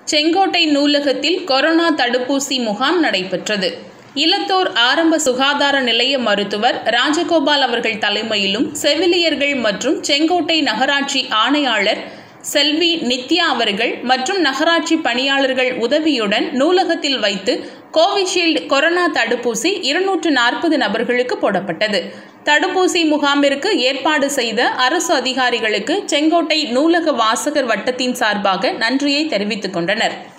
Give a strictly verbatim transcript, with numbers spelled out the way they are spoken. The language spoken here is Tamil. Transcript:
செங்கோட்டை நூலகத்தில் கொரோனா தடுப்பூசி முகாம் நடைபெற்றது. இலத்தூர் ஆரம்ப சுகாதார நிலைய மருத்துவர் ராஜகோபால் அவர்கள் தலைமையிலும் செவிலியர்கள் மற்றும் செங்கோட்டை நகராட்சி ஆணையாளர் செல்வி நித்யா அவர்கள் மற்றும் நகராட்சி பணியாளர்கள் உதவியுடன் நூலகத்தில் வைத்து கோவிஷீல்டு கொரோனா தடுப்பூசி இருநூற்று நாற்பது நபர்களுக்கு போடப்பட்டது. தடுப்பூசி முகாமிற்கு ஏற்பாடு செய்த அரசு அதிகாரிகளுக்கு செங்கோட்டை நூலக வாசகர் வட்டத்தின் சார்பாக நன்றியை தெரிவித்துக் கொண்டனர்.